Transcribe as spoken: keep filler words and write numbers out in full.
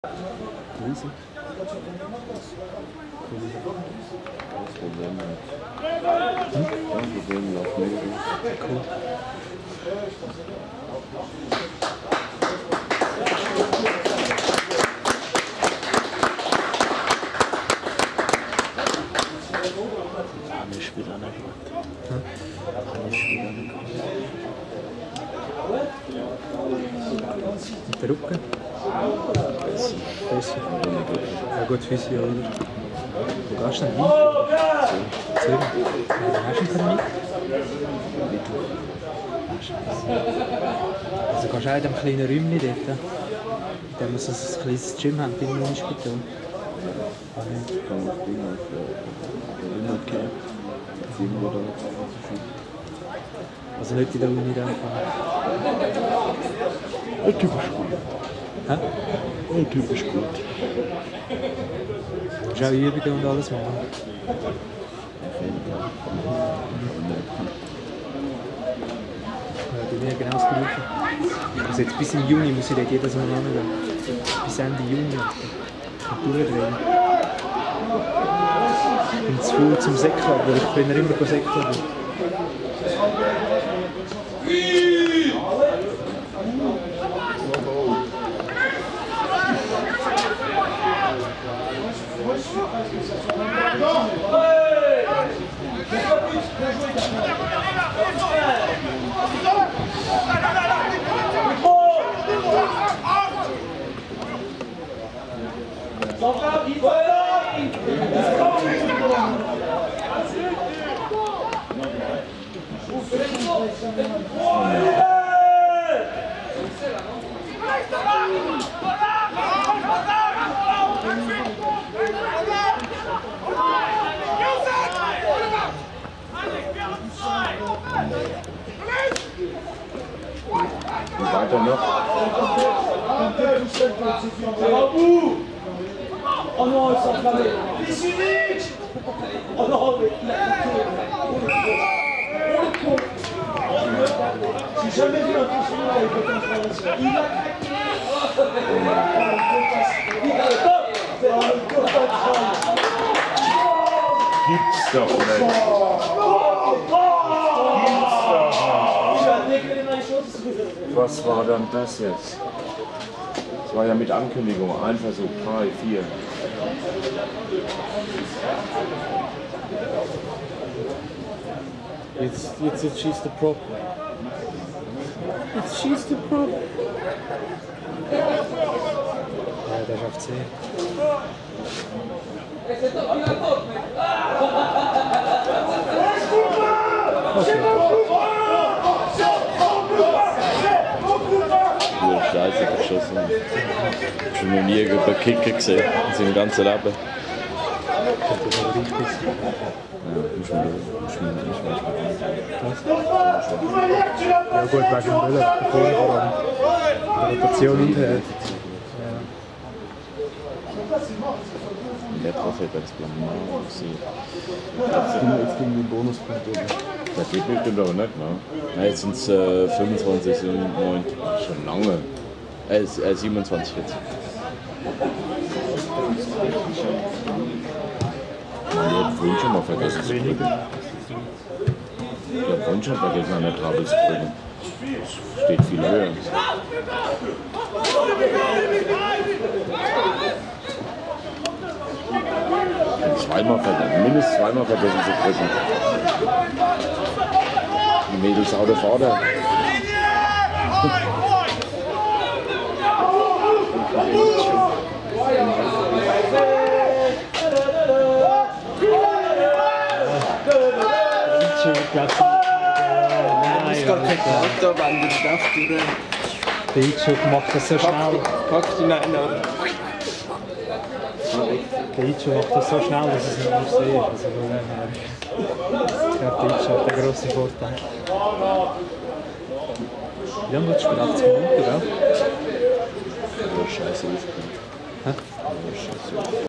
Riesig. Das Problem nicht. Hm? Das Problem läuft nicht. Cool. Habe ich wieder nicht gemacht. Hm? Habe ich wieder nicht gemacht. Und der Rücken? Besser. Besser? Ja gut, Physio, oder? Wo gehst du denn hin? Zehn. Zehn? Hast du einen Termin? Also gehst du auch in diesem kleinen Räumchen dort? In dem wir so ein kleines Gym haben bei dem Unispital? Ah, nicht. Ich kann auf Ding auf der gehen. Irgendwo da. Also nicht in der Uni da fahren? Ein Typ ist gut. Hä? Ein Typ ist gut. Du musst auch Übungen und alles machen? Auf jeden Fall. Ja, bei mir genau das Gleiche. Also jetzt bis im Juni muss ich dort jedes Mal hingehen. Bis Ende Juni. Und durchdrehen. Ich bin zu faul zum Säckeln, weil ich früher immer säckeln bin. Weiter noch. Oh non, ils sont enflammés. Fils unique. Oh non, mais il a J'ai jamais vu un fils unique avec autant de formation. Il a craqué. Il a top. C'est un total. Gibt's doch nicht. Was war dann das jetzt? Das war ja mit Ankündigung. Ein Versuch, drei, vier. Jetzt, jetzt, jetzt schießt der Prop. Jetzt schießt der Prop. Ja, der schafft zehn. Nur Scheiße geschossen. Ich habe noch nie über Kicker gesehen in seinem ganzen Leben. Das ist aber richtig. Ja, muss man muss man nicht mehr spielen. Ja gut, wegen dem Böllen, der Vorhand. Rotation hinterher. Ja. Der Profi hat jetzt beim Mal gesehen. Jetzt gegen den Bonuspunkt oben. Das geht bestimmt aber nicht, ne? Nein, jetzt sind es äh, fünfundzwanzig und neun. Schon lange. Äh, äh, siebenundzwanzig jetzt. Ich habe vorhin schon mal vergessen zu drücken. Ich habe vorhin schon vergessen, an der Trabel zu drücken. Das steht viel höher. Zweimal vergessen, mindestens zweimal vergessen zu drücken. Die Mädels out of order. Nein, Ich kann kein Auto, wenn du schnappst, oder? der Hitschuk macht das so schnell. Pack die nein, nein. Der Hitschuk macht das so schnell, dass es nicht mehr sehen ist. Also von dem her. Ich glaube, der Hitschuk hat einen grossen Vorteil. Wie lange willst du spielen? achtzig Minuten, oder? Ja, scheiße, aufgehört. Hä? Ja, scheiße.